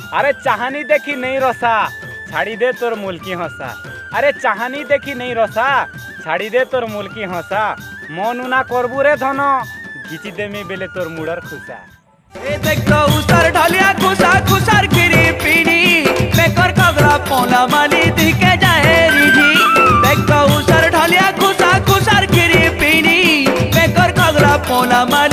अरे चाहनी देखी नहीं रसा छाड़ी दे तोर मुल्की हंसा। अरे चाहनी देखी नहीं रसा छाड़ी दे तोर मुल्की हंसा। मन उना करबू रे धन घिची देमी बेले तोर मुड़र खुसा। ए देखो उसार ढलिया खुसा खुसार गिरी पीनी बेकर खगरा पोला माली दिखे जाए रिझी। देखो उसार ढलिया खुसा खुसार गिरी पीनी बेकर खगरा पोला माली